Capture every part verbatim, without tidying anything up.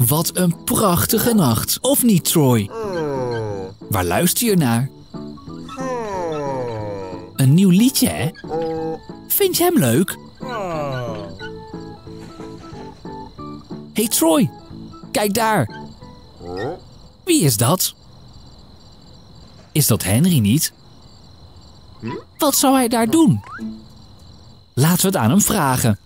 Wat een prachtige nacht, of niet, Troy? Waar luister je naar? Een nieuw liedje, hè? Vind je hem leuk? Hey Troy, kijk daar. Wie is dat? Is dat Henry niet? Wat zou hij daar doen? Laten we het aan hem vragen.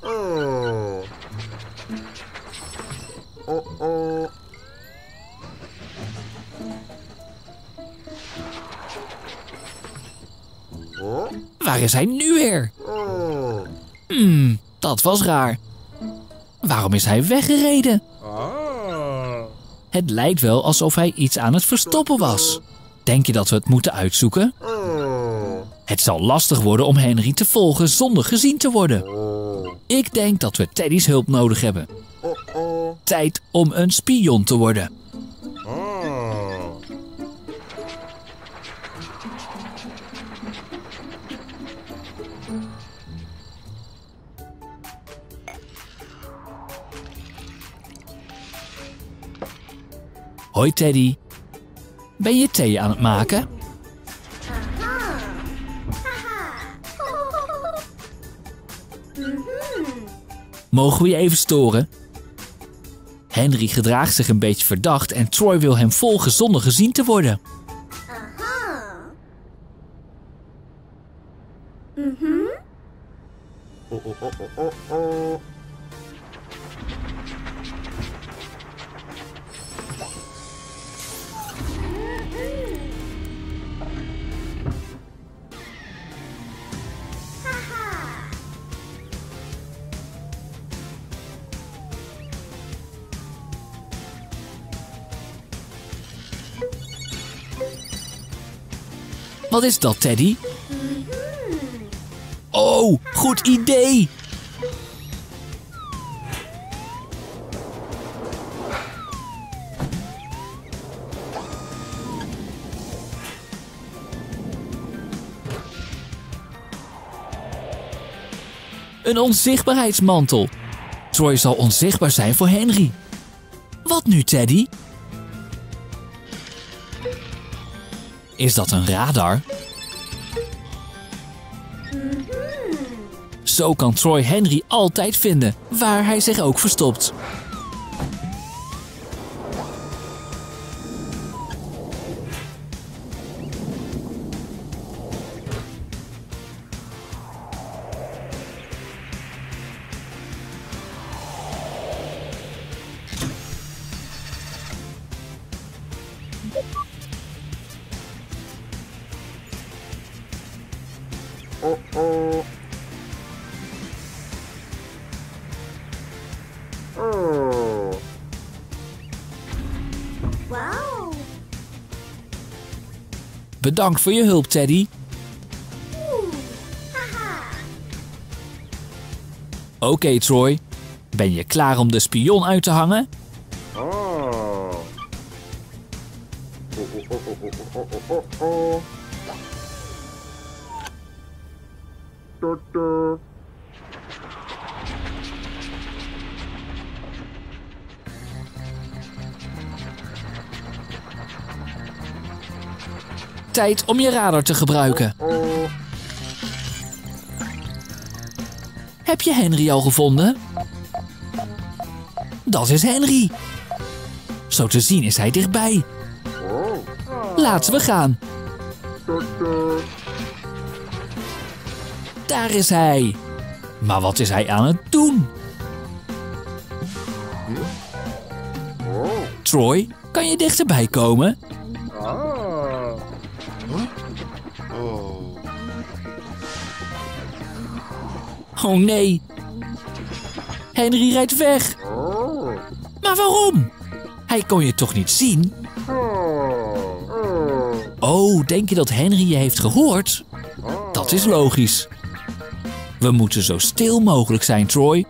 Waar is hij nu weer? Hmm, dat was raar. Waarom is hij weggereden? Het lijkt wel alsof hij iets aan het verstoppen was. Denk je dat we het moeten uitzoeken? Het zal lastig worden om Henry te volgen zonder gezien te worden. Ik denk dat we Teddy's hulp nodig hebben. Tijd om een spion te worden. Hoi Teddy. Ben je thee aan het maken? Mogen we je even storen? Henry gedraagt zich een beetje verdacht en Troy wil hem volgen zonder gezien te worden. Wat is dat, Teddy? Oh, goed idee! Een onzichtbaarheidsmantel. Troy zal onzichtbaar zijn voor Henry. Wat nu, Teddy? Is dat een radar? Zo kan Troy Henry altijd vinden, waar hij zich ook verstopt. Bedankt voor je hulp, Teddy. Oké, okay, Troy. Ben je klaar om de spion uit te hangen? Tijd om je radar te gebruiken. Heb je Henry al gevonden? Dat is Henry. Zo te zien is hij dichtbij. Laten we gaan. Daar is hij. Maar wat is hij aan het doen? Troy, kan je dichterbij komen? Oh nee. Henry rijdt weg. Maar waarom? Hij kon je toch niet zien? Oh, denk je dat Henry je heeft gehoord? Dat is logisch. We moeten zo stil mogelijk zijn, Troy.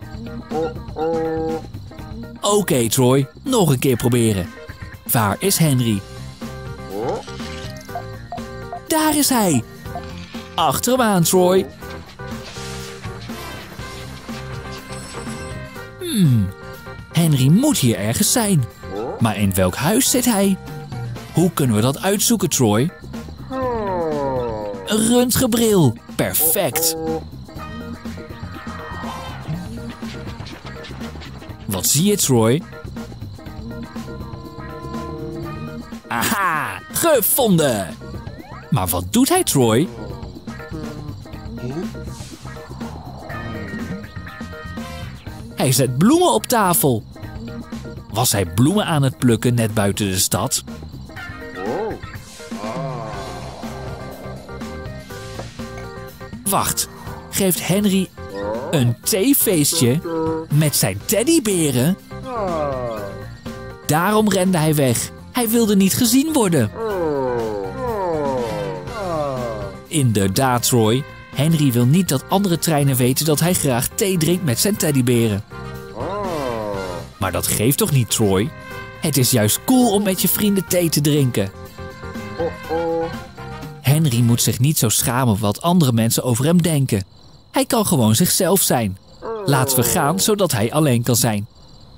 Oké, okay, Troy. Nog een keer proberen. Waar is Henry? Daar is hij. Achter hem aan, Troy. Hmm. Henry moet hier ergens zijn. Maar in welk huis zit hij? Hoe kunnen we dat uitzoeken, Troy? Een röntgenbril. Perfect. Wat zie je, Troy? Aha, gevonden! Maar wat doet hij, Troy? Hij zet bloemen op tafel. Was hij bloemen aan het plukken net buiten de stad? Wacht, geeft Henry een theefeestje met zijn teddyberen? Daarom rende hij weg. Hij wilde niet gezien worden. Inderdaad, Troy. Henry wil niet dat andere treinen weten dat hij graag thee drinkt met zijn teddyberen. Maar dat geeft toch niet, Troy? Het is juist cool om met je vrienden thee te drinken. Henry moet zich niet zo schamen wat andere mensen over hem denken. Hij kan gewoon zichzelf zijn. Laten we gaan, zodat hij alleen kan zijn.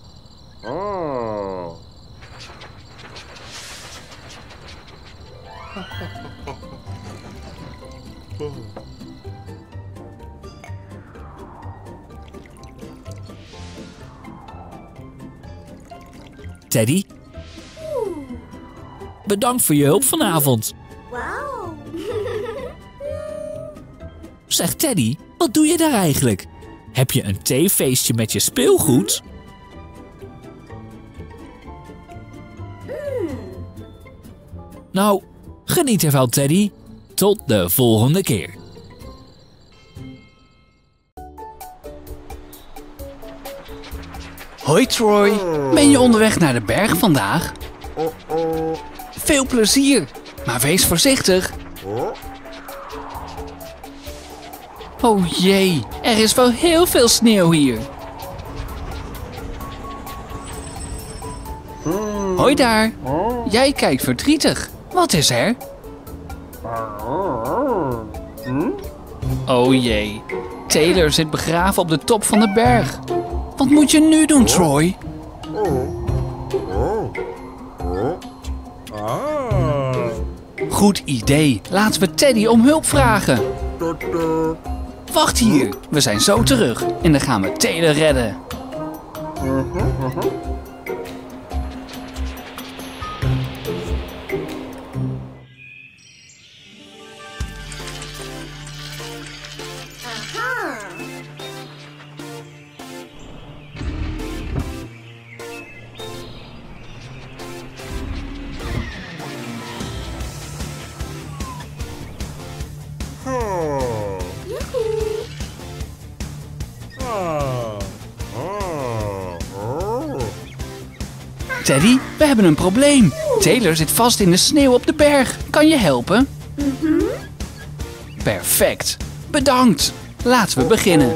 Teddy? Bedankt voor je hulp vanavond. Wauw. Zeg Teddy, wat doe je daar eigenlijk? Heb je een theefeestje met je speelgoed? Nou, geniet ervan, Teddy. Tot de volgende keer. Hoi Troy, ben je onderweg naar de berg vandaag? Veel plezier, maar wees voorzichtig. Oh jee, er is wel heel veel sneeuw hier. Hoi daar, jij kijkt verdrietig. Wat is er? Oh jee, Taylor zit begraven op de top van de berg. Wat moet je nu doen, Troy? Goed idee. Laten we Teddy om hulp vragen. Wacht hier. We zijn zo terug. En dan gaan we Taylor redden. Teddy, we hebben een probleem. Taylor zit vast in de sneeuw op de berg. Kan je helpen? Mhm. Perfect. Bedankt. Laten we beginnen.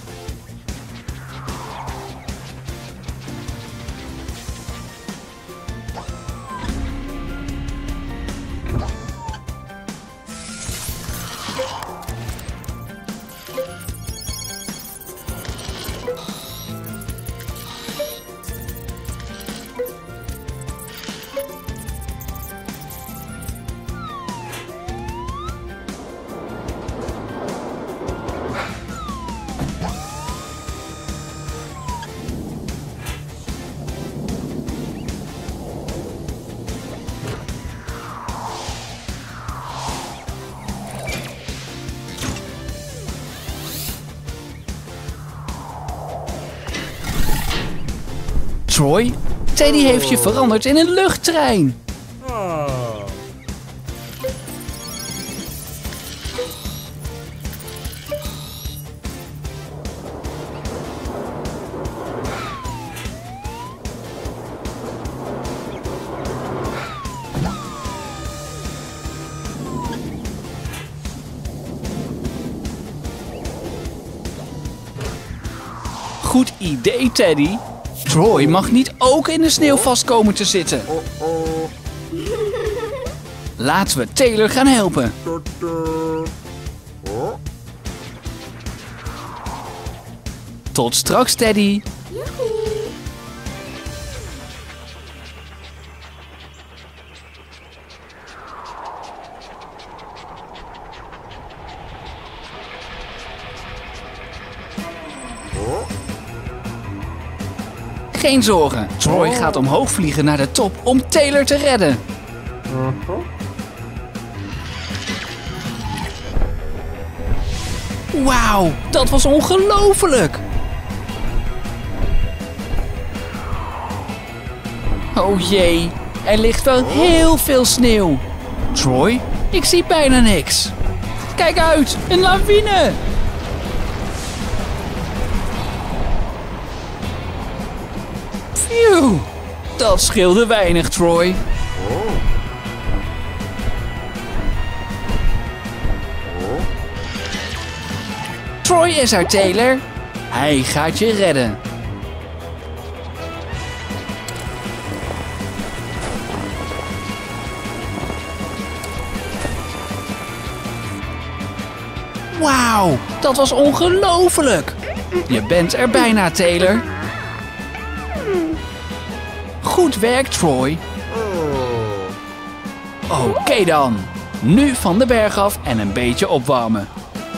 Troy, Teddy heeft je veranderd in een luchttrein. Goed idee, Teddy. Troy mag niet ook in de sneeuw vast komen te zitten. Laten we Taylor gaan helpen. Tot straks, Teddy. Geen zorgen, Troy gaat omhoog vliegen naar de top om Taylor te redden. Wauw, dat was ongelooflijk! Oh jee, er ligt wel heel veel sneeuw. Troy, ik zie bijna niks. Kijk uit, een lawine! Phew, dat scheelde weinig, Troy. Troy is er, Taylor. Hij gaat je redden. Wauw, dat was ongelooflijk. Je bent er bijna, Taylor. Goed werk, Troy. Oké dan. Nu van de berg af en een beetje opwarmen.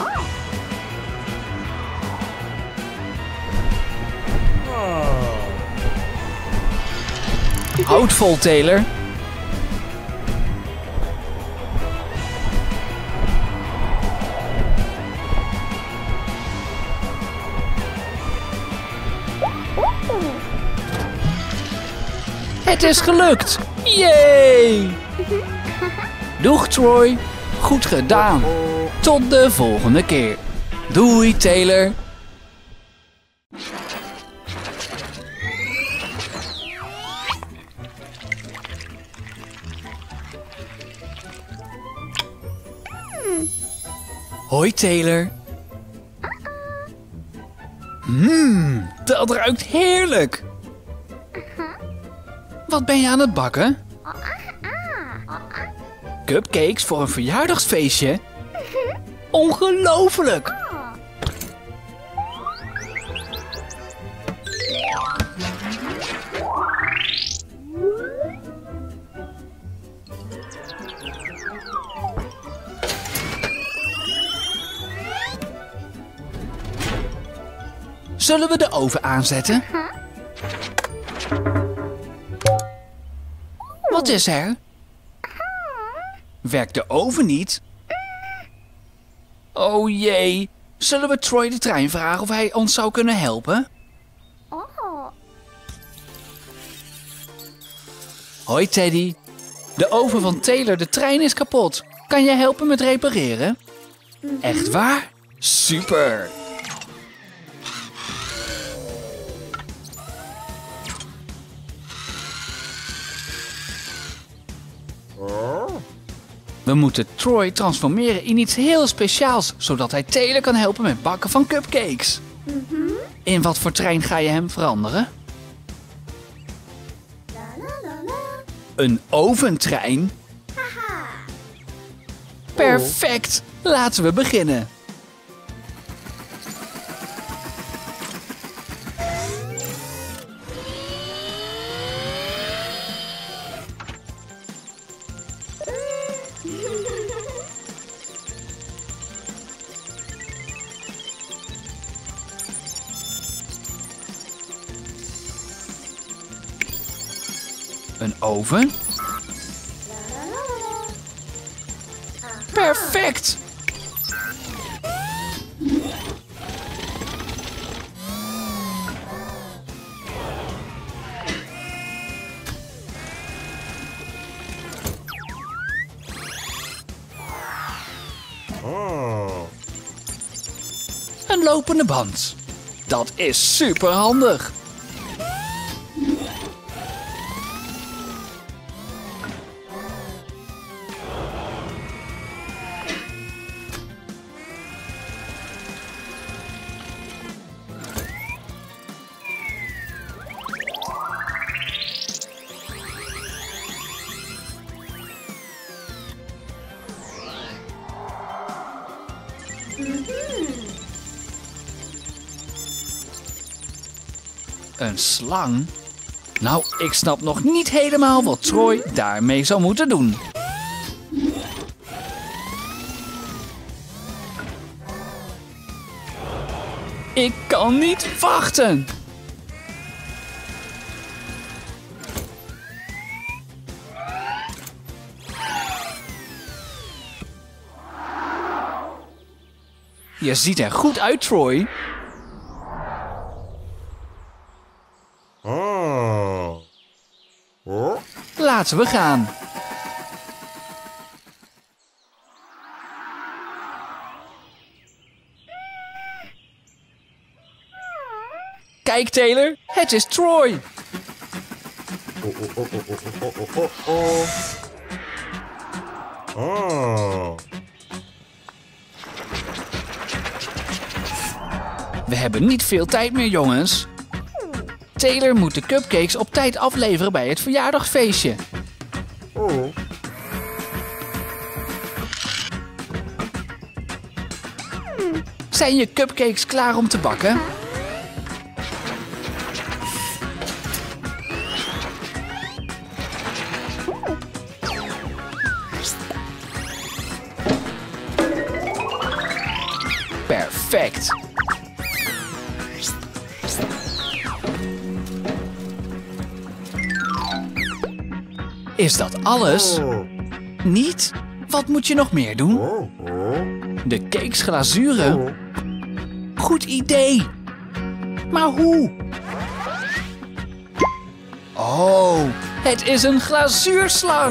Houd vol, Taylor. Het is gelukt! Yay! Doeg, Troy. Goed gedaan. Tot de volgende keer. Doei, Taylor. Hoi, Taylor. Mmm, dat ruikt heerlijk. Wat ben je aan het bakken? Cupcakes voor een verjaardagsfeestje? Ongelooflijk! Zullen we de oven aanzetten? Wat is er? Werkt de oven niet? Oh jee. Zullen we Troy de trein vragen of hij ons zou kunnen helpen? Hoi Teddy. De oven van Taylor de trein is kapot. Kan jij helpen met repareren? Echt waar? Super. We moeten Troy transformeren in iets heel speciaals, zodat hij Taylor kan helpen met bakken van cupcakes. Mm-hmm. In wat voor trein ga je hem veranderen? La, la, la, la. Een oventrein? Haha. Perfect! Laten we beginnen. Een oven? Perfect! Een lopende band. Dat is super handig. Een slang? Nou, ik snap nog niet helemaal wat Troy daarmee zou moeten doen. Ik kan niet wachten! Je ziet er goed uit, Troy. Laten we gaan. Kijk, Taylor, het is Troy. We hebben niet veel tijd meer, jongens. Taylor moet de cupcakes op tijd afleveren bij het verjaardagsfeestje. Zijn je cupcakes klaar om te bakken? Perfect. Is dat alles? Niet? Wat moet je nog meer doen? De cakes glazuren? Goed idee. Maar hoe? Oh, het is een glazuurslang.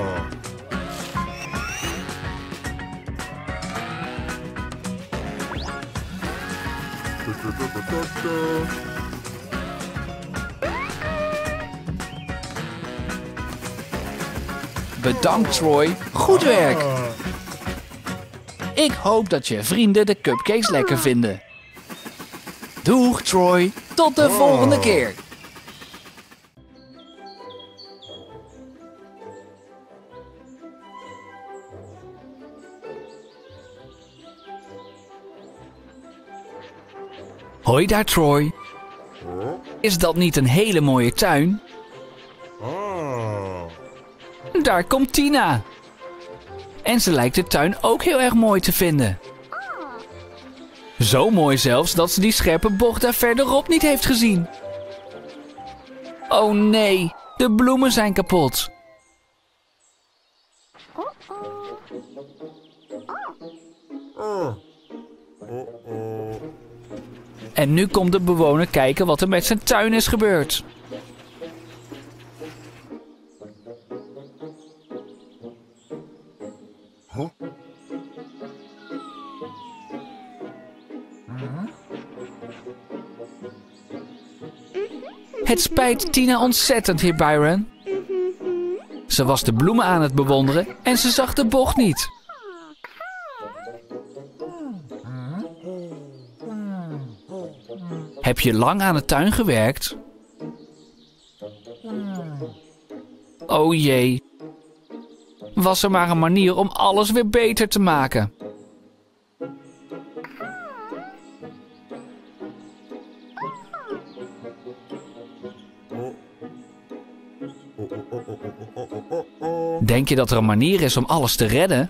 Bedankt, Troy. Goed werk. Ik hoop dat je vrienden de cupcakes lekker vinden. Doeg, Troy. Tot de volgende keer. Hoi daar, Troy. Is dat niet een hele mooie tuin? Daar komt Tina. En ze lijkt de tuin ook heel erg mooi te vinden. Zo mooi zelfs dat ze die scherpe bocht daar verderop niet heeft gezien. Oh nee, de bloemen zijn kapot. En nu komt de bewoner kijken wat er met zijn tuin is gebeurd. Het spijt Tina ontzettend, heer Byron. Ze was de bloemen aan het bewonderen en ze zag de bocht niet. Heb je lang aan de tuin gewerkt? Oh jee. Was er maar een manier om alles weer beter te maken. Denk je dat er een manier is om alles te redden?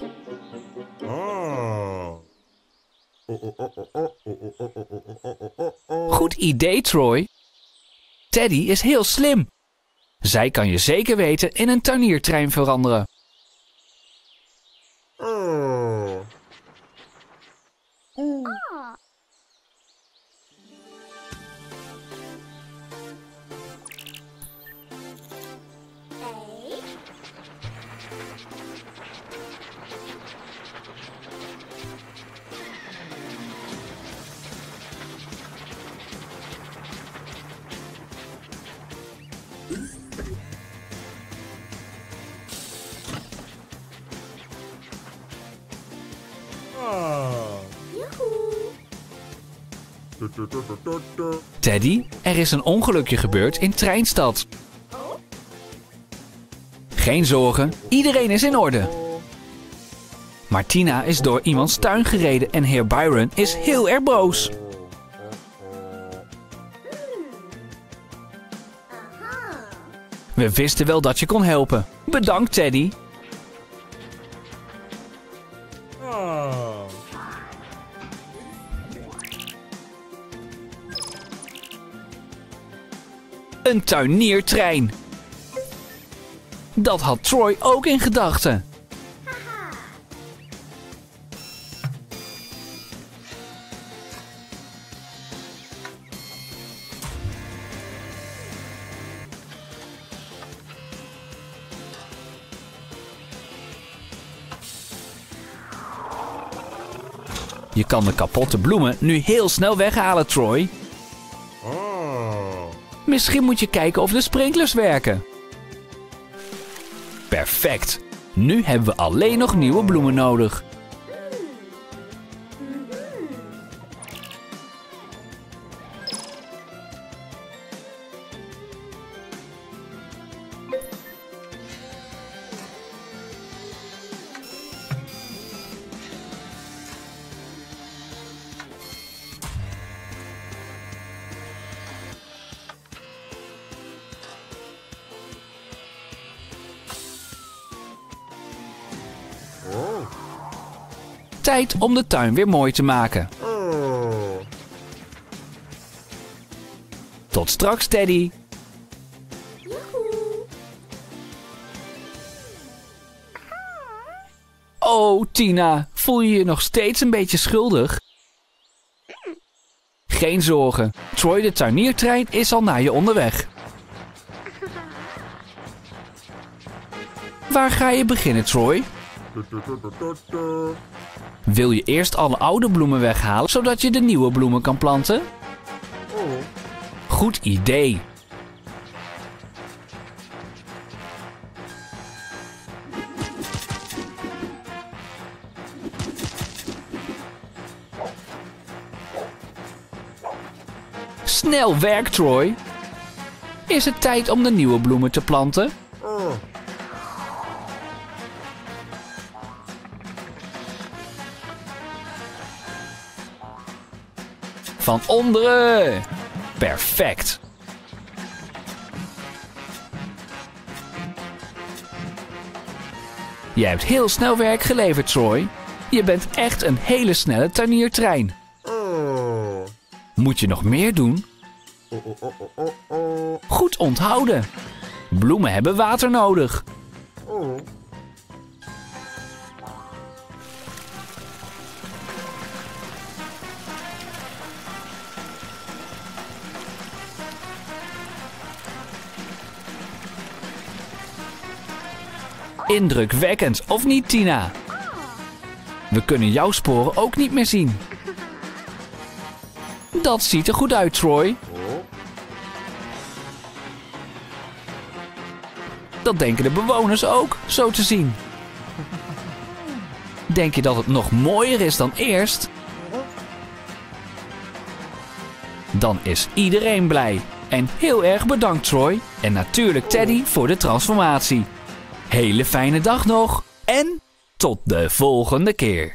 Goed idee, Troy. Teddy is heel slim. Zij kan je zeker weten in een tuiniertrein veranderen. Teddy, er is een ongelukje gebeurd in Treinstad. Geen zorgen, iedereen is in orde. Maar Tina is door iemands tuin gereden en heer Byron is heel erg boos. We wisten wel dat je kon helpen. Bedankt, Teddy. Een tuiniertrein. Dat had Troy ook in gedachten. Je kan de kapotte bloemen nu heel snel weghalen, Troy. Misschien moet je kijken of de sprinklers werken. Perfect. Nu hebben we alleen nog nieuwe bloemen nodig. Tijd om de tuin weer mooi te maken. Tot straks, Teddy. Oh, Tina, voel je je nog steeds een beetje schuldig? Geen zorgen, Troy de tuiniertrein is al naar je onderweg. Waar ga je beginnen, Troy? Wil je eerst alle oude bloemen weghalen, zodat je de nieuwe bloemen kan planten? Goed idee. Snel werk, Troy. Is het tijd om de nieuwe bloemen te planten? Van onderen. Perfect. Je hebt heel snel werk geleverd, Troy. Je bent echt een hele snelle tuiniertrein. Moet je nog meer doen? Goed onthouden. Bloemen hebben water nodig. Indrukwekkend, of niet, Tina? We kunnen jouw sporen ook niet meer zien. Dat ziet er goed uit, Troy. Dat denken de bewoners ook, zo te zien. Denk je dat het nog mooier is dan eerst? Dan is iedereen blij. En heel erg bedankt, Troy. En natuurlijk Teddy voor de transformatie. Hele fijne dag nog. En tot de volgende keer.